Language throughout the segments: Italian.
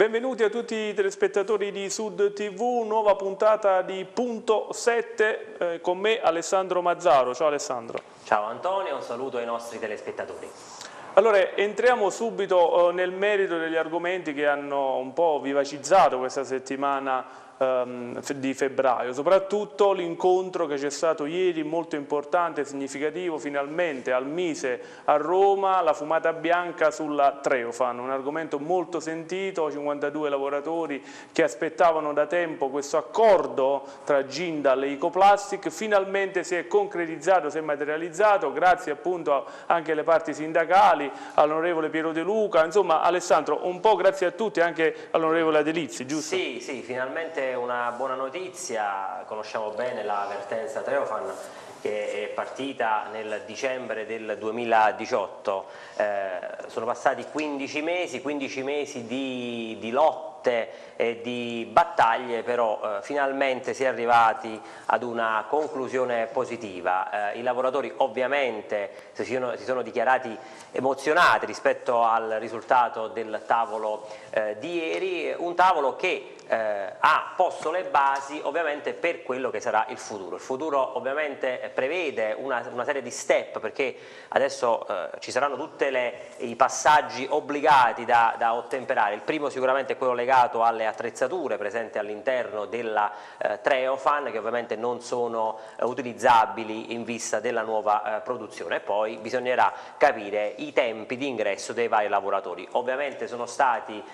Benvenuti a tutti i telespettatori di Sud TV, nuova puntata di Punto 7 con me Alessandro Mazzaro. Ciao Alessandro. Ciao Antonio, un saluto ai nostri telespettatori. Allora, entriamo subito nel merito degli argomenti che hanno un po' vivacizzato questa settimana di febbraio, soprattutto l'incontro che c'è stato ieri, molto importante e significativo, finalmente al Mise a Roma, la fumata bianca sulla Treofan, un argomento molto sentito, 52 lavoratori che aspettavano da tempo questo accordo tra Jindal e Ecoplastic, finalmente si è concretizzato, si è materializzato, grazie appunto anche alle parti sindacali, all'onorevole Piero De Luca, insomma Alessandro, un po' grazie a tutti, anche all'onorevole Adelizzi, giusto? Sì, finalmente una buona notizia, conosciamo bene la vertenza Treofan che è partita nel dicembre del 2018, sono passati 15 mesi di lotte e di battaglie, però finalmente si è arrivati ad una conclusione positiva. I lavoratori ovviamente si sono dichiarati emozionati rispetto al risultato del tavolo di ieri, un tavolo che ha posto le basi ovviamente per quello che sarà il futuro. Il futuro ovviamente prevede una serie di step, perché adesso ci saranno tutti i passaggi obbligati da ottemperare. Il primo sicuramente è quello legato alle attrezzature presenti all'interno della Treofan, che ovviamente non sono utilizzabili in vista della nuova produzione, e poi bisognerà capire i tempi di ingresso dei vari lavoratori. Ovviamente sono stati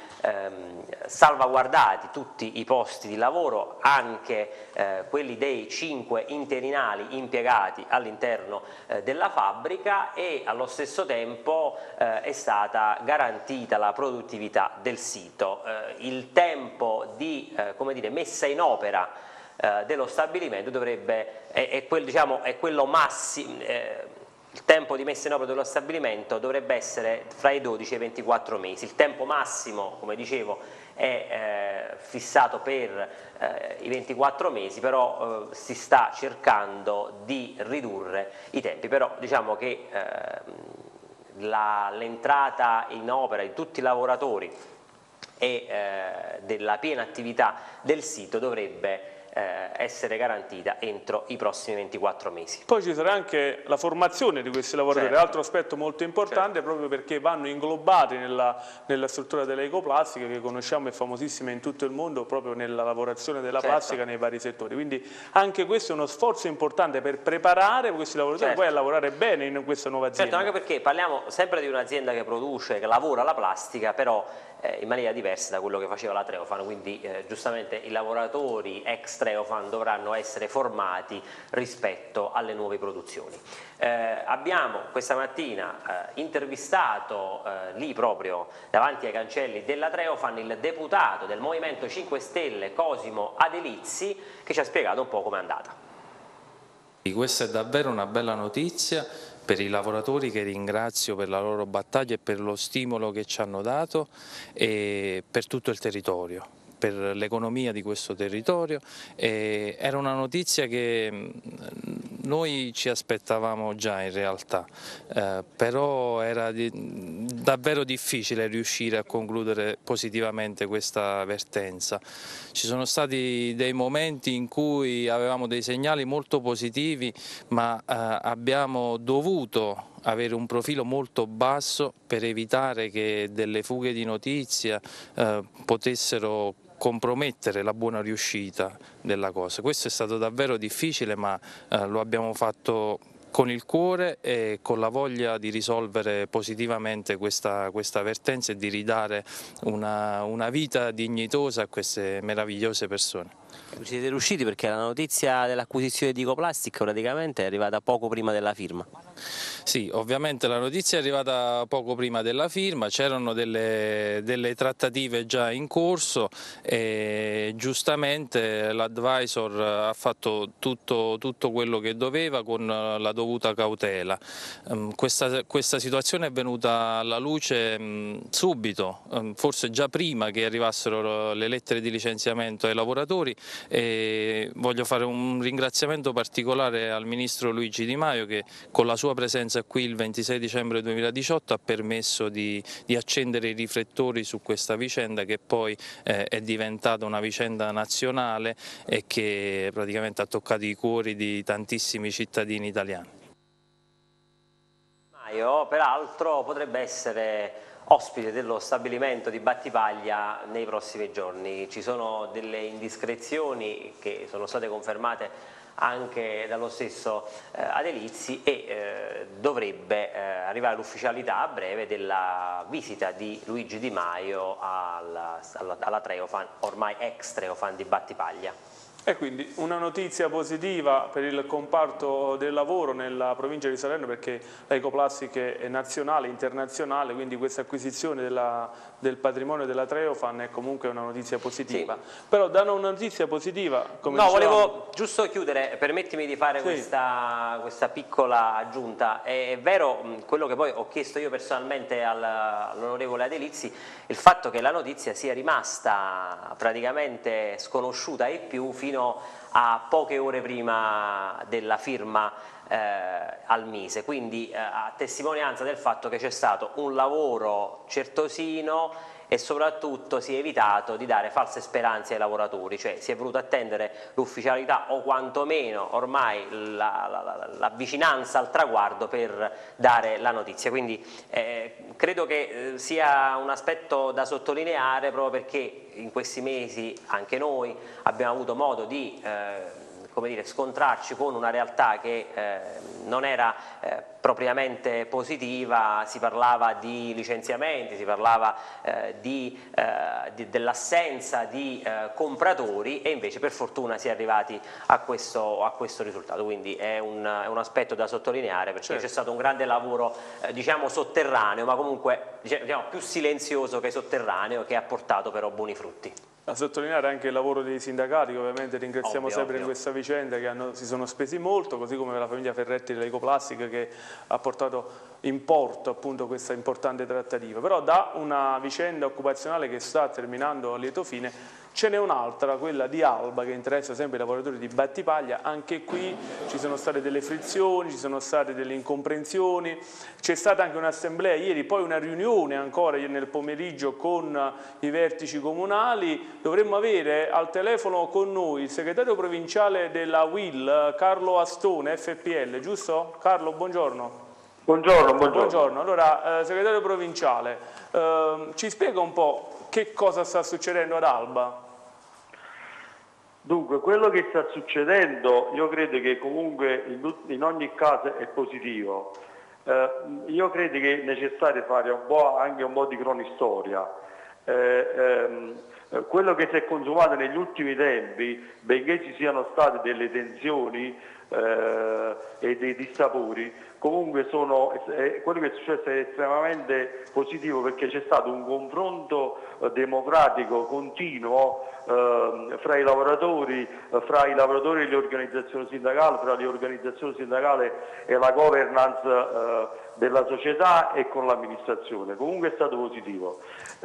salvaguardati tutti i posti di lavoro, anche quelli dei 5 interinali impiegati all'interno della fabbrica, e allo stesso tempo è stata garantita la produttività del sito. Il tempo di messa in opera dello stabilimento quello massimo. Il tempo di messa in opera dello stabilimento dovrebbe essere fra i 12 e i 24 mesi. Il tempo massimo, come dicevo, è fissato per i 24 mesi, però si sta cercando di ridurre i tempi. Però diciamo che l'entrata in opera di tutti i lavoratori e della piena attività del sito dovrebbe essere garantita entro i prossimi 24 mesi. Poi ci sarà anche la formazione di questi lavoratori, certo. altro aspetto molto importante, certo. Proprio perché vanno inglobati nella struttura dell'ecoplastica, che conosciamo, è famosissima in tutto il mondo proprio nella lavorazione della certo. plastica nei vari settori, quindi anche questo è uno sforzo importante per preparare questi lavoratori certo. Poi a lavorare bene in questa nuova azienda. Certo, anche perché parliamo sempre di un'azienda che produce, che lavora la plastica, però in maniera diversa da quello che faceva la Treofan, quindi giustamente i lavoratori ex Treofan dovranno essere formati rispetto alle nuove produzioni. Abbiamo questa mattina intervistato lì proprio davanti ai cancelli della Treofan il deputato del Movimento 5 Stelle Cosimo Adelizzi, che ci ha spiegato un po' com'è andata. Questa è davvero una bella notizia per i lavoratori, che ringrazio per la loro battaglia e per lo stimolo che ci hanno dato, e per tutto il territorio, per l'economia di questo territorio. Era una notizia che noi ci aspettavamo già in realtà, però era davvero difficile riuscire a concludere positivamente questa vertenza. Ci sono stati dei momenti in cui avevamo dei segnali molto positivi, ma abbiamo dovuto avere un profilo molto basso per evitare che delle fughe di notizia potessero compromettere la buona riuscita della cosa. Questo è stato davvero difficile, ma lo abbiamo fatto con il cuore e con la voglia di risolvere positivamente questa vertenza e di ridare una vita dignitosa a queste meravigliose persone. Ci siete riusciti, perché la notizia dell'acquisizione di Ecoplastic praticamente è arrivata poco prima della firma. Sì, ovviamente la notizia è arrivata poco prima della firma, c'erano delle trattative già in corso e giustamente l'advisor ha fatto tutto quello che doveva con la dovuta cautela. Questa situazione è venuta alla luce subito, forse già prima che arrivassero le lettere di licenziamento ai lavoratori, e voglio fare un ringraziamento particolare al ministro Luigi Di Maio, che con la sua presenza sentenza qui il 26 dicembre 2018 ha permesso di accendere i riflettori su questa vicenda, che poi è diventata una vicenda nazionale e che praticamente ha toccato i cuori di tantissimi cittadini italiani. Maio, peraltro, potrebbe essere ospite dello stabilimento di Battipaglia nei prossimi giorni. Ci sono delle indiscrezioni che sono state confermate anche dallo stesso Adelizzi e dovrebbe arrivare l'ufficialità a breve della visita di Luigi Di Maio alla Treofan, ormai ex Treofan di Battipaglia. E quindi una notizia positiva per il comparto del lavoro nella provincia di Salerno, perché l'Ecoplastic è nazionale, internazionale, quindi questa acquisizione del patrimonio della Treofan è comunque una notizia positiva. Sì. Però danno una notizia positiva, come no, dicevamo... volevo giusto chiudere, permettimi di fare questa piccola aggiunta. È vero quello che poi ho chiesto io personalmente all'onorevole Adelizzi, il fatto che la notizia sia rimasta praticamente sconosciuta ai più fino a poche ore prima della firma al Mise, quindi a testimonianza del fatto che c'è stato un lavoro certosino e soprattutto si è evitato di dare false speranze ai lavoratori, cioè si è voluto attendere l'ufficialità o quantomeno ormai la vicinanza al traguardo per dare la notizia, quindi credo che sia un aspetto da sottolineare, proprio perché in questi mesi anche noi abbiamo avuto modo di come dire, scontrarci con una realtà che non era propriamente positiva. Si parlava di licenziamenti, si parlava dell'assenza di compratori e invece per fortuna si è arrivati a questo risultato, quindi è un aspetto da sottolineare, perché c'è stato un grande lavoro diciamo sotterraneo, ma comunque diciamo più silenzioso che sotterraneo, che ha portato però buoni frutti. A sottolineare anche il lavoro dei sindacati, che ovviamente ringraziamo sempre in questa vicenda, che si sono spesi molto, così come la famiglia Ferretti dell'Ecoplastic, che ha portato in porto appunto questa importante trattativa. Però da una vicenda occupazionale che sta terminando a lieto fine ce n'è un'altra, quella di Alba, che interessa sempre i lavoratori di Battipaglia. Anche qui ci sono state delle frizioni, ci sono state delle incomprensioni, c'è stata anche un'assemblea ieri, poi una riunione ancora nel pomeriggio con i vertici comunali. Dovremmo avere al telefono con noi il segretario provinciale della UIL, Carlo Astone, FPL, giusto? Carlo, buongiorno. Buongiorno, buongiorno. Buongiorno. Allora, segretario provinciale, ci spiega un po' che cosa sta succedendo ad Alba? Dunque, quello che sta succedendo io credo che comunque in ogni caso è positivo. Io credo che è necessario fare anche un po' di cronistoria. Quello che si è consumato negli ultimi tempi, benché ci siano state delle tensioni e dei dissapori, comunque quello che è successo è estremamente positivo, perché c'è stato un confronto democratico continuo fra i lavoratori e le organizzazioni sindacali, fra le organizzazioni sindacali e la governance della società e con l'amministrazione. Comunque è stato positivo.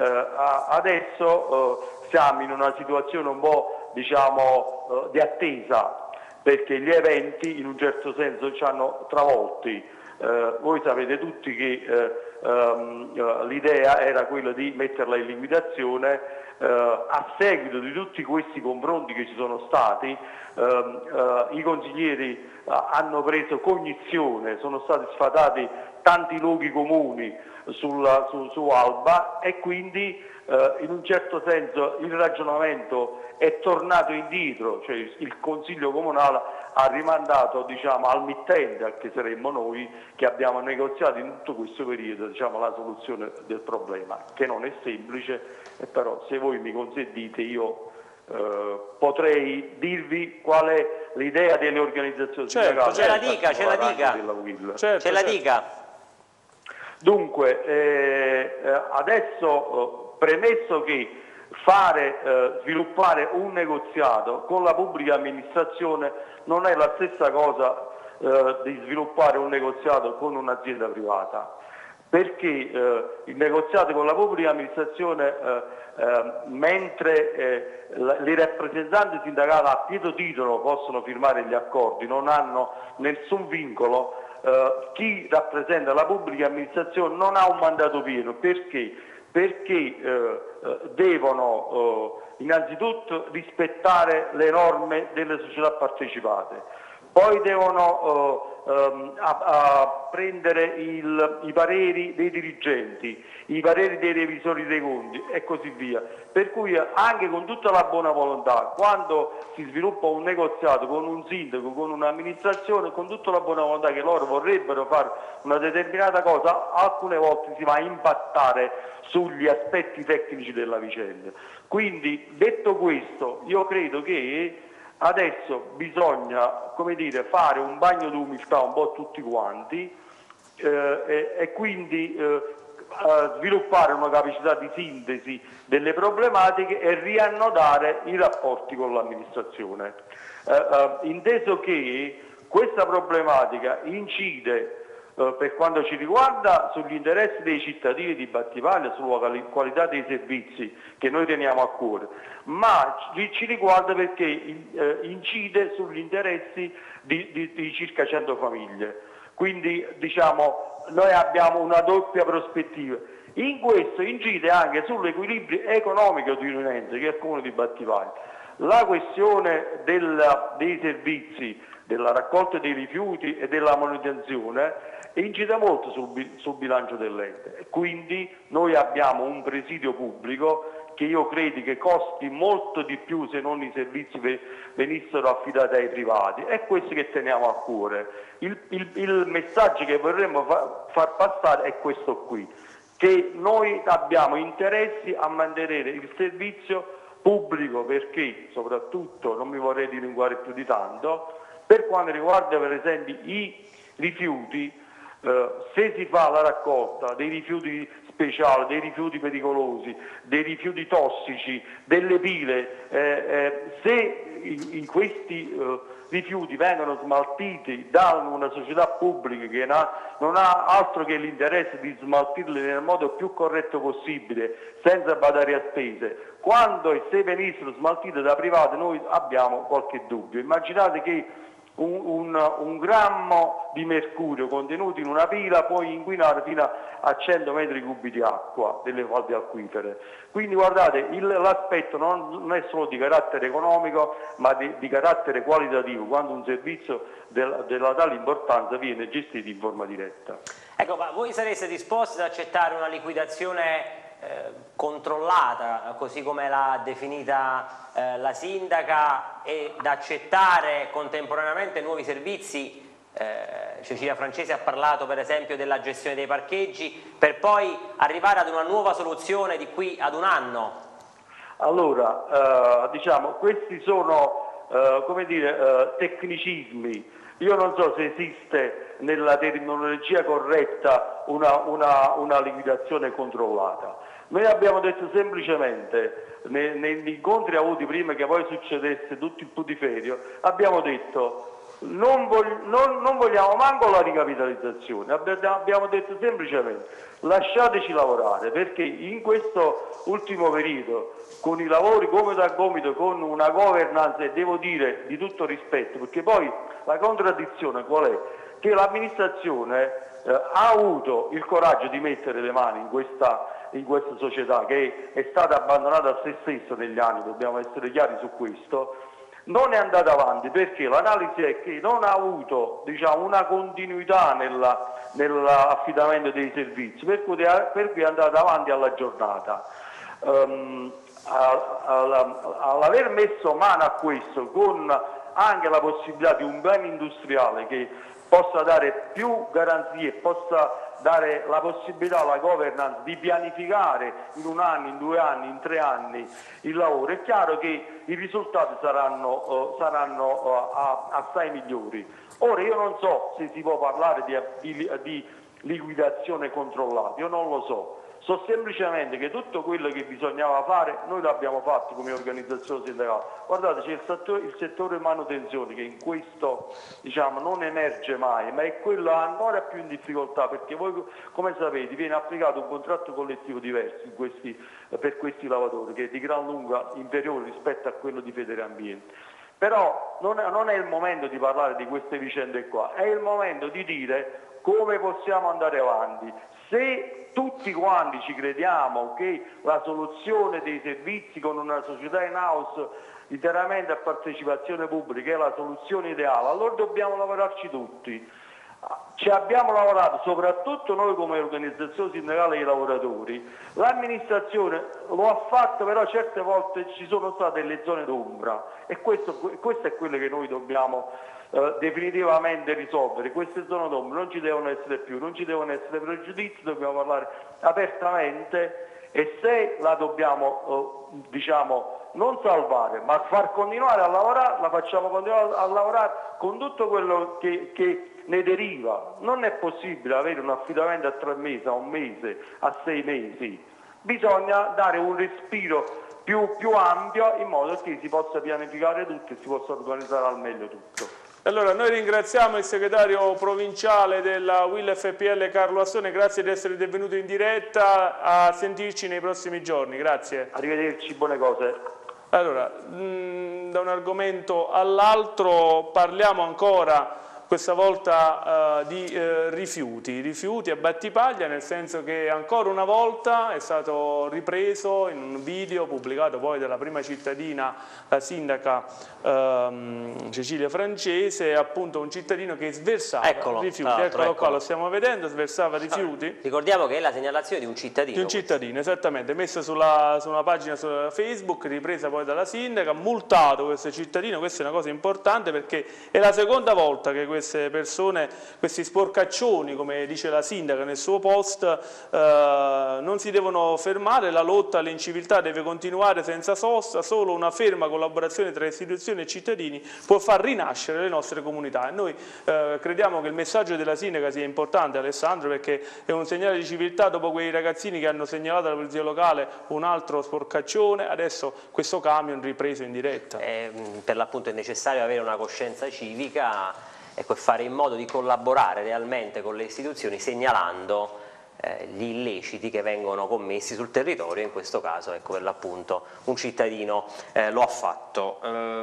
Adesso siamo in una situazione un po' diciamo di attesa, perché gli eventi in un certo senso ci hanno travolti. Voi sapete tutti che l'idea era quella di metterla in liquidazione. A seguito di tutti questi confronti che ci sono stati, i consiglieri hanno preso cognizione, sono stati sfatati tanti luoghi comuni su Alba, e quindi in un certo senso il ragionamento è tornato indietro, cioè il Consiglio Comunale ha rimandato diciamo, al mittente, che saremmo noi, che abbiamo negoziato in tutto questo periodo diciamo, la soluzione del problema, che non è semplice, però se voi mi consentite io potrei dirvi qual è l'idea delle organizzazioni sindacali. Ce la dica. Dunque, adesso premesso che sviluppare un negoziato con la pubblica amministrazione non è la stessa cosa di sviluppare un negoziato con un'azienda privata, perché il negoziato con la pubblica amministrazione, mentre i rappresentanti sindacali a pieno titolo possono firmare gli accordi, non hanno nessun vincolo, chi rappresenta la pubblica amministrazione non ha un mandato pieno. Perché? Perché devono innanzitutto rispettare le norme delle società partecipate, poi devono prendere i pareri dei dirigenti, i pareri dei revisori dei conti e così via. Per cui anche con tutta la buona volontà, quando si sviluppa un negoziato con un sindaco, con un'amministrazione, con tutta la buona volontà che loro vorrebbero fare una determinata cosa, alcune volte si va a impattare sugli aspetti tecnici della vicenda. Quindi, detto questo, io credo che adesso bisogna, come dire, fare un bagno di umiltà un po' tutti quanti e quindi sviluppare una capacità di sintesi delle problematiche e riannodare i rapporti con l'amministrazione. Inteso che questa problematica incide per quanto ci riguarda sugli interessi dei cittadini di Battipaglia, sulla qualità dei servizi che noi teniamo a cuore, ma ci riguarda perché incide sugli interessi di circa 100 famiglie. Quindi diciamo noi abbiamo una doppia prospettiva. In questo incide anche sull'equilibrio economico di un ente che è il Comune di Battipaglia. La questione dei servizi, della raccolta dei rifiuti e della manutenzione incide molto sul bilancio dell'ente. Quindi noi abbiamo un presidio pubblico che io credo che costi molto di più se non i servizi venissero affidati ai privati. È questo che teniamo a cuore. Il messaggio che vorremmo far passare è questo qui, che noi abbiamo interessi a mantenere il servizio pubblico, perché soprattutto, non mi vorrei dilungare più di tanto, per quanto riguarda per esempio i rifiuti, se si fa la raccolta dei rifiuti speciali, dei rifiuti pericolosi, dei rifiuti tossici, delle pile, se in questi rifiuti vengono smaltiti da una società pubblica che non ha altro che l'interesse di smaltirli nel modo più corretto possibile, senza badare a spese, quando e se venissero smaltite da privati noi abbiamo qualche dubbio. Immaginate che un grammo di mercurio contenuto in una pila può inquinare fino a 100 metri cubi di acqua delle falde acquifere. Quindi guardate, l'aspetto non è solo di carattere economico ma di carattere qualitativo, quando un servizio della tale importanza viene gestito in forma diretta. Ecco, ma voi sareste disposti ad accettare una liquidazione controllata, così come l'ha definita la sindaca, e da accettare contemporaneamente nuovi servizi? Cecilia Francesi ha parlato per esempio della gestione dei parcheggi, per poi arrivare ad una nuova soluzione di qui ad un anno. Allora, diciamo, questi sono come dire, tecnicismi. Io non so se esiste nella terminologia corretta una liquidazione controllata. Noi abbiamo detto semplicemente, negli incontri avuti prima che poi succedesse tutto il putiferio, abbiamo detto non vogliamo manco la ricapitalizzazione, abbiamo detto semplicemente lasciateci lavorare, perché in questo ultimo periodo, con i lavori gomito a gomito, con una governance, e devo dire di tutto rispetto, perché poi la contraddizione qual è? Che l'amministrazione ha avuto il coraggio di mettere le mani in questa società che è stata abbandonata a se stessa negli anni, dobbiamo essere chiari su questo. Non è andata avanti perché l'analisi è che non ha avuto, diciamo, una continuità nell'affidamento dei servizi, per cui è andata avanti alla giornata. All'aver messo mano a questo, con anche la possibilità di un piano industriale che possa dare più garanzie, possa dare la possibilità alla governance di pianificare in un anno, in 2 anni, in 3 anni il lavoro, è chiaro che i risultati saranno assai migliori. Ora io non so se si può parlare di liquidazione controllata, io non lo so. So semplicemente che tutto quello che bisognava fare noi l'abbiamo fatto come organizzazione sindacale. Guardate, c'è il settore manutenzione che in questo, diciamo, non emerge mai, ma è quello ancora più in difficoltà, perché voi come sapete viene applicato un contratto collettivo diverso per questi lavoratori, che è di gran lunga inferiore rispetto a quello di Federambiente. però non è il momento di parlare di queste vicende qua, è il momento di dire come possiamo andare avanti. Se tutti quanti ci crediamo che la soluzione dei servizi con una società in house interamente a partecipazione pubblica è la soluzione ideale, allora dobbiamo lavorarci tutti. Ci abbiamo lavorato soprattutto noi come organizzazione sindacale dei lavoratori, l'amministrazione lo ha fatto, però certe volte ci sono state delle zone d'ombra e questo è quello che noi dobbiamo definitivamente risolvere. Queste zone d'ombra non ci devono essere più, non ci devono essere pregiudizi, dobbiamo parlare apertamente e se la dobbiamo non salvare ma far continuare a lavorare, la facciamo continuare a lavorare con tutto quello che ne deriva. Non è possibile avere un affidamento a 3 mesi, a 1 mese, a 6 mesi. Bisogna dare un respiro più ampio in modo che si possa pianificare tutto e si possa organizzare al meglio tutto. Allora, noi ringraziamo il segretario provinciale della UIL FPL Carlo Assone, grazie di essere venuto in diretta, a sentirci nei prossimi giorni, grazie. Arrivederci, buone cose. Allora, da un argomento all'altro parliamo ancora questa volta di rifiuti a Battipaglia, nel senso che ancora una volta è stato ripreso in un video pubblicato poi dalla prima cittadina, la sindaca Cecilia Francese, appunto un cittadino che sversava rifiuti, eccolo qua, lo stiamo vedendo, sversava rifiuti. Ricordiamo che è la segnalazione di un cittadino. Di un cittadino, esattamente, messa su una pagina su Facebook, ripresa poi dalla sindaca, multato questo cittadino. Questa è una cosa importante perché è la seconda volta che queste persone, questi sporcaccioni, come dice la sindaca nel suo post, non si devono fermare, la lotta all'inciviltà deve continuare senza sosta, solo una ferma collaborazione tra istituzioni e cittadini può far rinascere le nostre comunità. E noi crediamo che il messaggio della sindaca sia importante, Alessandro, perché è un segnale di civiltà dopo quei ragazzini che hanno segnalato alla polizia locale un altro sporcaccione, adesso questo camion ripreso in diretta. Per l'appunto è necessario avere una coscienza civica, ecco, e fare in modo di collaborare realmente con le istituzioni segnalando gli illeciti che vengono commessi sul territorio. In questo caso, ecco, per l'appunto un cittadino lo ha fatto.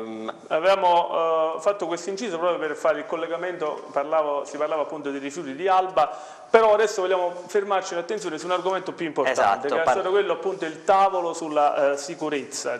Avevamo fatto questo inciso proprio per fare il collegamento, si parlava appunto dei rifiuti di Alba, però adesso vogliamo fermarci l'attenzione su un argomento più importante, che è stato quello appunto il tavolo sulla sicurezza,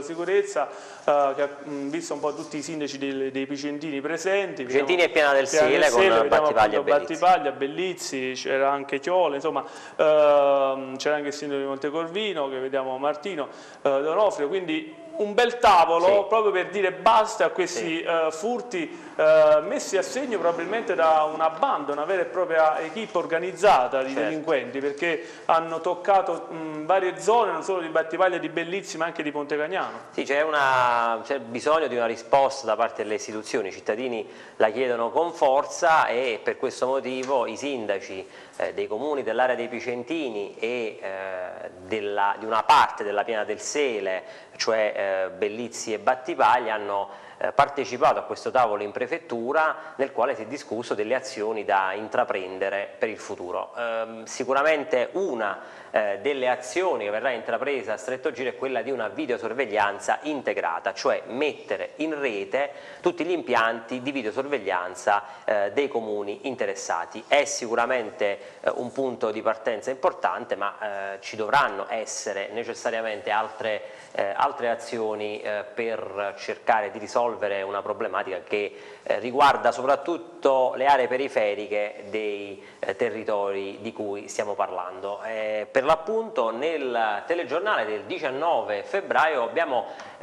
che ha visto un po' tutti i sindaci dei Picentini presenti. Picentini e Piana del Sele con Battipaglia, Bellizzi, c'era anche Chiole, insomma c'era anche il sindaco di Montecorvino, che vediamo Martino D'Onofrio, quindi un bel tavolo proprio per dire basta a questi furti messi a segno probabilmente da una banda, una vera e propria equipe organizzata di delinquenti, perché hanno toccato varie zone, non solo di Battipaglia e di Bellizzi, ma anche di Pontecagnano. Sì, c'è bisogno di una risposta da parte delle istituzioni, i cittadini la chiedono con forza e per questo motivo i sindaci dei comuni dell'area dei Picentini e di una parte della Piana del Sele, cioè Bellizzi e Battipaglia, hanno partecipato a questo tavolo in prefettura nel quale si è discusso delle azioni da intraprendere per il futuro. Sicuramente una delle azioni che verrà intrapresa a stretto giro è quella di una videosorveglianza integrata, cioè mettere in rete tutti gli impianti di videosorveglianza dei comuni interessati. È sicuramente un punto di partenza importante, ma ci dovranno essere necessariamente altre azioni per cercare di risolvere una problematica che riguarda soprattutto le aree periferiche dei territori di cui stiamo parlando. Per l'appunto nel telegiornale del 19 febbraio abbiamo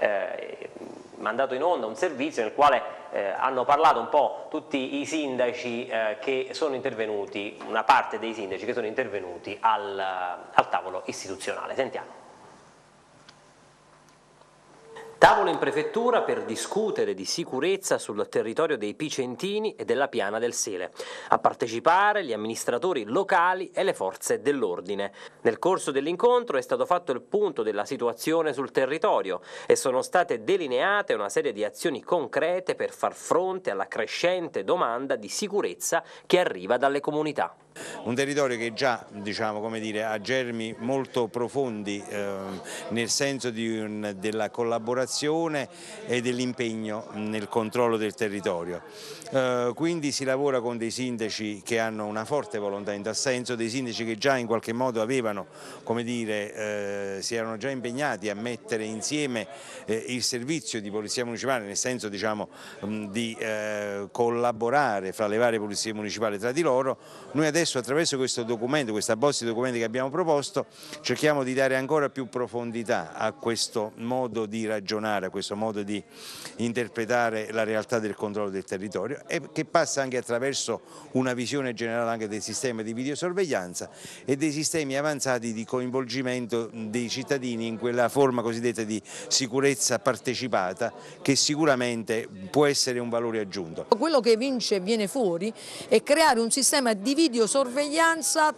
mandato in onda un servizio nel quale hanno parlato un po' tutti i sindaci che sono intervenuti, una parte dei sindaci che sono intervenuti al tavolo istituzionale. Sentiamo. Tavolo in prefettura per discutere di sicurezza sul territorio dei Picentini e della Piana del Sele. A partecipare gli amministratori locali e le forze dell'ordine. Nel corso dell'incontro è stato fatto il punto della situazione sul territorio e sono state delineate una serie di azioni concrete per far fronte alla crescente domanda di sicurezza che arriva dalle comunità. Un territorio che già, diciamo, come dire, ha germi molto profondi nel senso della collaborazione e dell'impegno nel controllo del territorio. Quindi si lavora con dei sindaci che hanno una forte volontà in tal senso, dei sindaci che già in qualche modo avevano, come dire, si erano già impegnati a mettere insieme il servizio di polizia municipale, nel senso, diciamo, di collaborare fra le varie polizie municipali tra di loro. Noi adesso attraverso questo documento, questa bozza di documenti che abbiamo proposto, cerchiamo di dare ancora più profondità a questo modo di ragionare, a questo modo di interpretare la realtà del controllo del territorio, e che passa anche attraverso una visione generale anche del sistema di videosorveglianza e dei sistemi avanzati di coinvolgimento dei cittadini in quella forma cosiddetta di sicurezza partecipata, che sicuramente può essere un valore aggiunto. Quello che vince e viene fuori è creare un sistema di videosorveglianza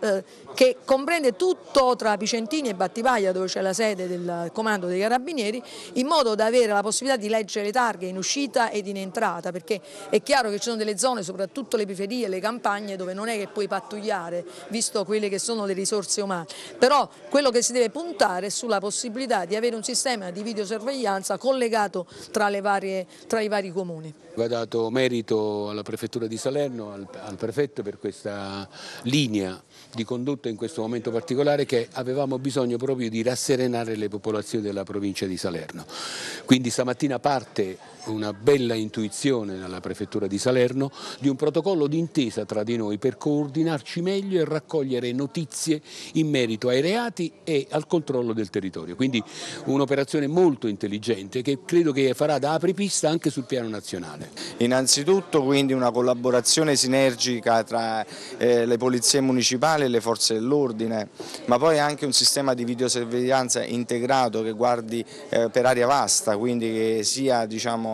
che comprende tutto tra Picentini e Battipaglia, dove c'è la sede del comando dei Carabinieri, in modo da avere la possibilità di leggere le targhe in uscita ed in entrata, perché è chiaro che ci sono delle zone, soprattutto le periferie e le campagne, dove non è che puoi pattugliare, visto quelle che sono le risorse umane, però quello che si deve puntare è sulla possibilità di avere un sistema di videosorveglianza collegato tra i vari comuni. Va dato merito alla Prefettura di Salerno, al Prefetto, per questa linea di condotta in questo momento particolare, che avevamo bisogno proprio di rasserenare le popolazioni della provincia di Salerno. Quindi stamattina parte una bella intuizione dalla Prefettura di Salerno di un protocollo d'intesa tra di noi per coordinarci meglio e raccogliere notizie in merito ai reati e al controllo del territorio. Quindi un'operazione molto intelligente che credo che farà da apripista anche sul piano nazionale. Innanzitutto quindi una collaborazione sinergica tra le polizie municipali e le forze dell'ordine, ma poi anche un sistema di videosorveglianza integrato che guardi per area vasta, quindi che sia, diciamo,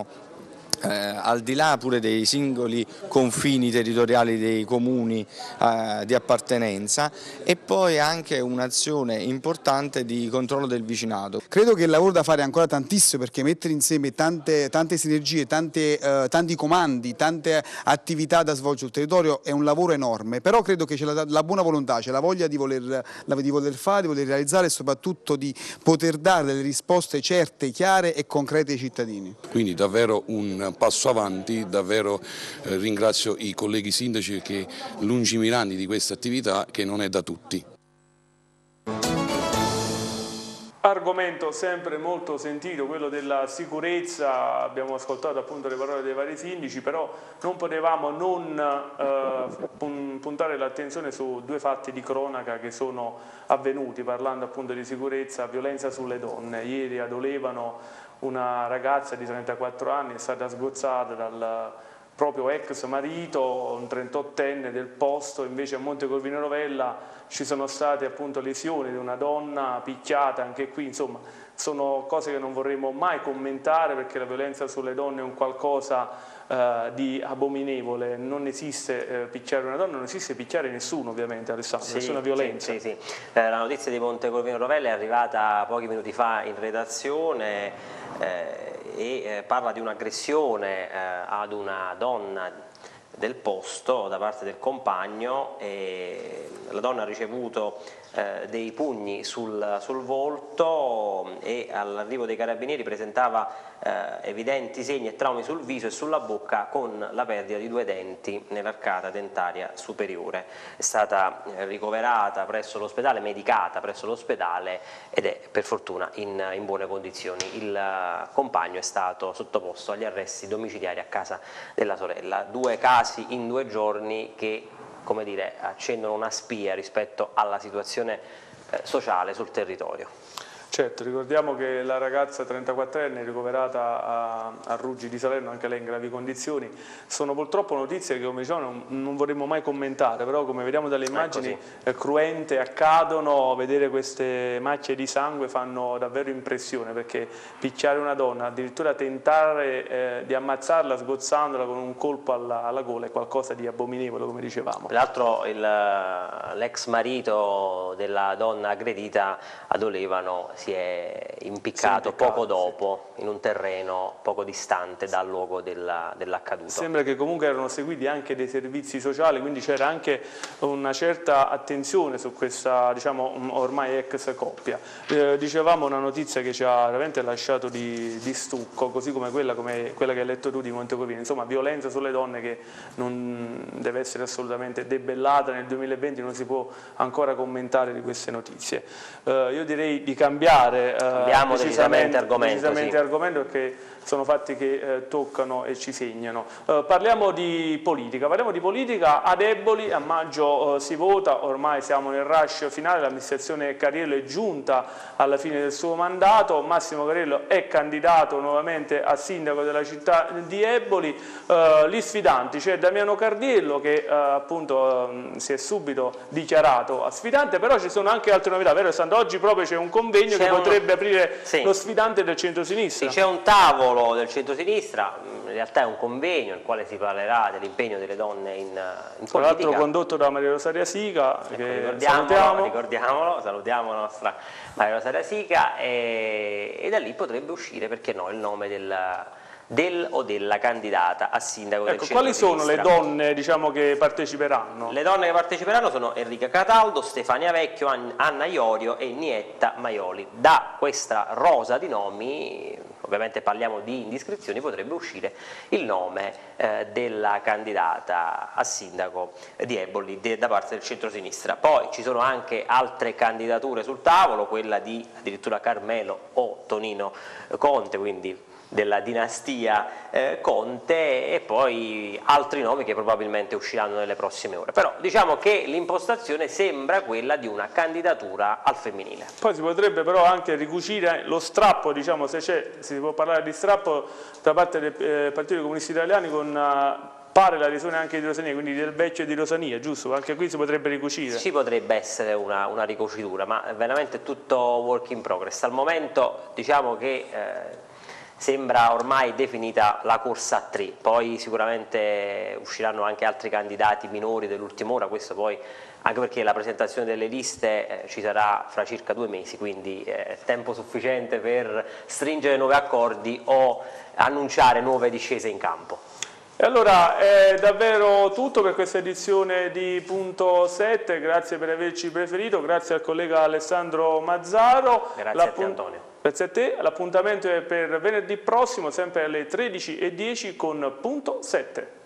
al di là pure dei singoli confini territoriali dei comuni di appartenenza, e poi anche un'azione importante di controllo del vicinato. Credo che il lavoro da fare è ancora tantissimo, perché mettere insieme tante sinergie, tanti comandi, tante attività da svolgere sul territorio è un lavoro enorme, però credo che c'è la buona volontà, c'è la voglia di voler fare, di voler realizzare e soprattutto di poter dare delle risposte certe, chiare e concrete ai cittadini. Quindi davvero un passo avanti, davvero ringrazio i colleghi sindaci che lungimiranti di questa attività, che non è da tutti. Argomento sempre molto sentito, quello della sicurezza. Abbiamo ascoltato appunto le parole dei vari sindaci, però non potevamo non puntare l'attenzione su due fatti di cronaca che sono avvenuti, parlando appunto di sicurezza, violenza sulle donne. Ieri ad Olevano una ragazza di 34 anni è stata sgozzata dal proprio ex marito, un 38enne del posto. Invece a Monte Corvino Rovella ci sono state appunto lesioni di una donna picchiata, anche qui insomma sono cose che non vorremmo mai commentare, perché la violenza sulle donne è un qualcosa di abominevole. Non esiste picchiare una donna, non esiste picchiare nessuno, ovviamente, Alessandro, sì, nessuna violenza. Sì. La notizia di Monte Corvino Rovella è arrivata pochi minuti fa in redazione e parla di un'aggressione ad una donna del posto da parte del compagno. La donna ha ricevuto dei pugni sul volto e all'arrivo dei carabinieri presentava evidenti segni e traumi sul viso e sulla bocca, con la perdita di 2 denti nell'arcata dentaria superiore. È stata ricoverata presso l'ospedale, medicata presso l'ospedale, ed è per fortuna in buone condizioni. Il compagno è stato sottoposto agli arresti domiciliari a casa della sorella. 2 casi in 2 giorni che, come dire, accendono una spia rispetto alla situazione sociale sul territorio. Certo, ricordiamo che la ragazza 34enne ricoverata a Ruggi di Salerno, anche lei in gravi condizioni. Sono purtroppo notizie che, come diciamo, non vorremmo mai commentare, però come vediamo dalle immagini cruente accadono. Vedere queste macchie di sangue fanno davvero impressione, perché picchiare una donna, addirittura tentare di ammazzarla sgozzandola con un colpo alla gola, è qualcosa di abominevole, come dicevamo. Peraltro l'ex marito della donna aggredita ad Olevano si è impiccato poco dopo in un terreno poco distante dal luogo dell'accaduto. Sembra che comunque erano seguiti anche dei servizi sociali, quindi c'era anche una certa attenzione su questa, diciamo, ormai ex coppia. Dicevamo una notizia che ci ha veramente lasciato di stucco, così come quella che hai letto tu di Montecovino, insomma violenza sulle donne che non deve essere assolutamente debellata. Nel 2020 non si può ancora commentare di queste notizie. Io direi di cambiare decisamente argomento, perché sono fatti che toccano e ci segnano. Parliamo di politica, ad Eboli. A maggio si vota, ormai siamo nel rush finale, l'amministrazione Carriello è giunta alla fine del suo mandato, Massimo Carriello è candidato nuovamente a sindaco della città di Eboli. Gli sfidanti, c'è Damiano Cardiello che appunto si è subito dichiarato a sfidante, però ci sono anche altre novità, vero Sandro? Oggi proprio c'è un convegno che potrebbe aprire lo sfidante del centro-sinistra. Sì, c'è un tavolo del centro-sinistra, in realtà è un convegno nel quale si parlerà dell'impegno delle donne in politica. Tra l'altro condotto da Maria Rosaria Sica, che salutiamo la nostra Maria Rosaria Sica, e da lì potrebbe uscire, perché no, il nome del o della candidata a sindaco del centro-sinistra. Quali sono le donne, diciamo, che parteciperanno? Le donne che parteciperanno sono Enrica Cataldo, Stefania Vecchio, Anna Iorio e Nietta Maioli. Da questa rosa di nomi, ovviamente parliamo di indiscrezioni, potrebbe uscire il nome della candidata a sindaco di Eboli da parte del centro-sinistra. Poi ci sono anche altre candidature sul tavolo, quella di addirittura Carmelo o Tonino Conte, quindi della dinastia Conte, e poi altri nomi che probabilmente usciranno nelle prossime ore. Però diciamo che l'impostazione sembra quella di una candidatura al femminile. Poi si potrebbe però anche ricucire lo strappo, diciamo, se si può parlare di strappo da parte del Partito Comunista Italiano con pare la adesione anche di Rosania, quindi del Vecchio e di Rosania, giusto? Anche qui si potrebbe ricucire. Ci potrebbe essere una ricucitura, ma veramente è tutto work in progress. Al momento diciamo che sembra ormai definita la corsa a 3, poi sicuramente usciranno anche altri candidati minori dell'ultima ora, questo poi anche perché la presentazione delle liste ci sarà fra circa 2 mesi, quindi tempo sufficiente per stringere nuovi accordi o annunciare nuove discese in campo. E allora è davvero tutto per questa edizione di Punto 7, grazie per averci preferito, grazie al collega Alessandro Mazzaro. Grazie a te, Antonio. Grazie a te, l'appuntamento è per venerdì prossimo, sempre alle 13:10 con Punto 7.